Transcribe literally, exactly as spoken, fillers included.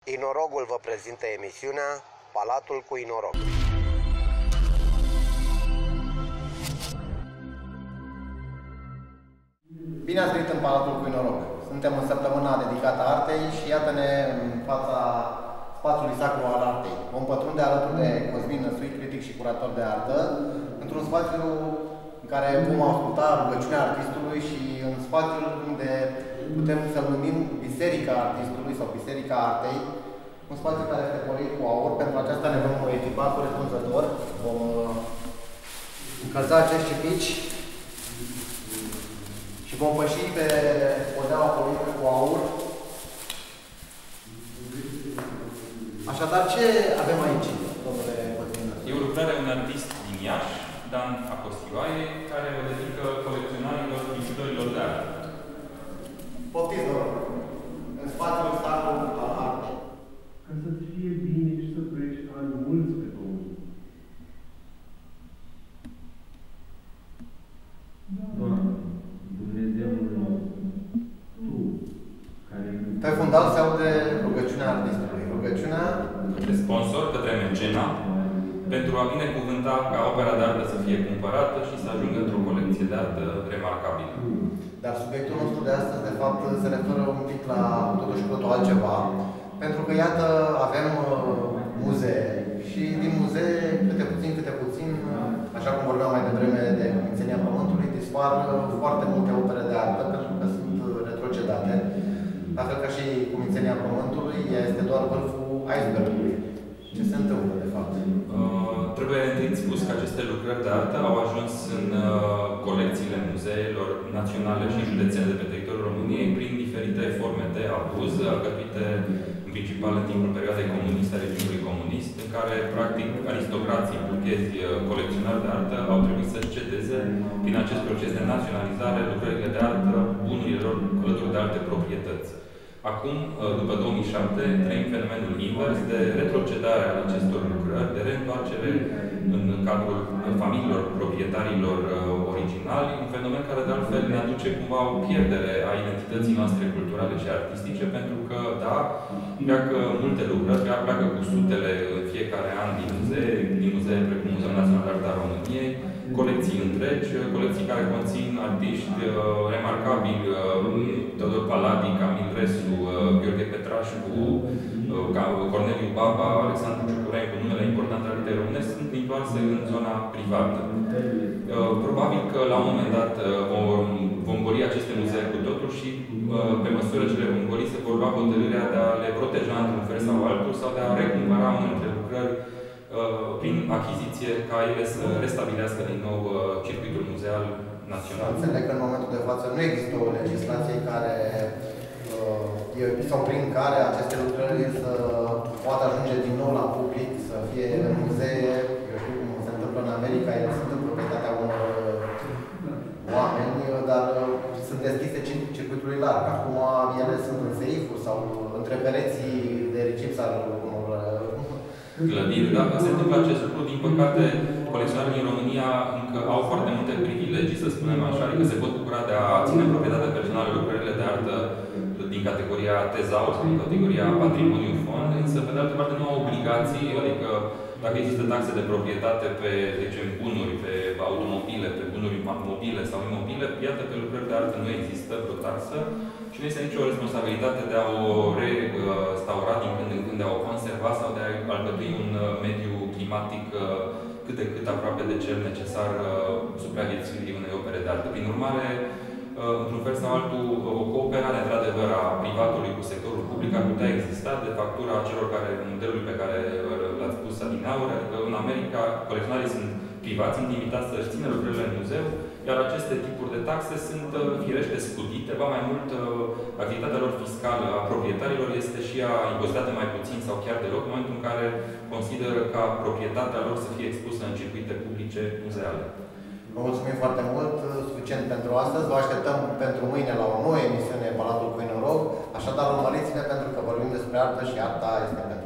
Inorogul vă prezintă emisiunea Palatul cu Inorog. Bine ați venit în Palatul cu Inorog. Suntem în săptămâna dedicată artei și iată-ne în fața spațiului sacru al artei. Vom pătrunde alături de Cosmin Năsui, critic și curator de artă, într-un spațiu în care vom asculta rugăciunea artistului și în spațiul unde putem să-l numim Biserica Artistului sau Biserica Artei, un spațiu care este polit cu aur. Pentru aceasta ne vom echipa corespunzător. Vom încălța acești cipici și vom păși pe podeaua polită cu aur. Așadar, ce avem aici, domnule Cosmin? E o lucrare a un artist din Iași, Dan Acostioae, care o dedică colecționarilor, iubitorilor de artă. Poftiți, vă rog, în spațiul sacru al artei. Ca să-ți fie bine și să trăiești ani mulți pe Domnul. Doamne, Dumnezeul nostru, Tu, care... Pe fundal se aude rugăciunea artistului. Rugăciunea... Sponsor către Mecena, pentru a binecuvânta ca opera de artă să fie cumpărată și să ajungă într-o colecție de artă remarcabilă. Dar subiectul nostru de astăzi, de fapt, se referă un pic la totuși cu totul altceva. Pentru că, iată, avem uh, muzee și din muzee, câte puțin, câte puțin, așa cum vorbeam mai devreme de Cumințenia Pământului, dispar uh, foarte multe opere de artă, pentru că sunt uh, retrocedate. La fel ca și Cumințenia Pământului, ea este doar vârful icebergului. Ce se întâmplă, de fapt? Uh, trebuie întâi spus că aceste lucrări de artă au ajuns în uh, colecțiile muzeelor naționale și județene de pe teritoriul României prin diferite forme de abuz, alcătuite în principal în timpul perioadei comuniste, a regimului comunist, în care, practic, aristocrații burghezi colecționari de artă au trebuit să cedeze, prin acest proces de naționalizare, lucrările de artă, bunurilor alături de alte proprietăți. Acum, după două mii șapte, trăim fenomenul invers de retrocedare a acestor lucrări, de reîntoarcere în cadrul familiilor proprietarilor originali, un fenomen care, de altfel, ne aduce cumva o pierdere a identității noastre culturale și artistice, pentru că, da, pleacă multe lucrări, pleacă cu sutele în fiecare an din muzee, din muzee precum Muzeul Național de Artă al României, colecții întregi, colecții care conțin artiști remarcabili, Teodor Paladi, Camil Resu, Gheorghe Petrașcu, Corneliu Baba, Alexandru Ciucurencu, numele importante al artei românești, sunt întoarse în zona privată. Probabil că la un moment dat vom goli aceste muzee cu totul și pe măsură ce le vom goli se vor lua hotărârea de a le proteja într-un fel sau altul sau de a recumpăra unele dintre lucrări prin achiziție, ca ele să restabilească din nou circuitul muzeal național. Înțeleg că în momentul de față nu există o legislație care sau prin care aceste lucrări să poată ajunge din nou la public, să fie în muzee, eu știu cum se întâmplă în America, ele sunt în proprietatea unor oameni, dar sunt deschise circuitului larg. Acum ele sunt în seifuri sau între pereții de recips al unor clădiri. Dacă se întâmplă acest lucru, din păcate, colecționarii din România încă au foarte multe privilegii, să spunem așa, adică se pot bucura de a ține în proprietate personală lucrările de artă din categoria tezaur sau din categoria patrimoniu fond, însă, pe de altă parte, nu au obligații, adică dacă există taxe de proprietate pe, de exemplu, bunuri, pe automobile, pe bunuri mobile sau imobile, iată, pe lucrări de artă nu există vreo taxă și nu este nicio responsabilitate de a o restaura din când în când, de a o conserva sau de a alcătui un mediu climatic cât de cât aproape de cel necesar supraviețuirii unei opere de artă. Prin urmare, într-un fel sau altul, o cooperare, într-adevăr, a privatului cu sectorul public ar putea exista de factura celor care, modelului pe care l-ați spus adineauri, adică în America, colecționarii sunt privați, sunt limitați să-și țină lucrările în muzeu, iar aceste tipuri de taxe sunt firește scutite, ba mai mult, activitatea lor fiscală a proprietarilor este și ea impozitată mai puțin sau chiar deloc, în momentul în care consideră ca proprietatea lor să fie expusă în circuite publice muzeale. Vă mulțumim foarte mult, suficient pentru astăzi. Vă așteptăm pentru mâine la o nouă emisiune Palatul cu Inorog. Așadar, urmăriți-ne pentru că vorbim despre artă și arta este pentru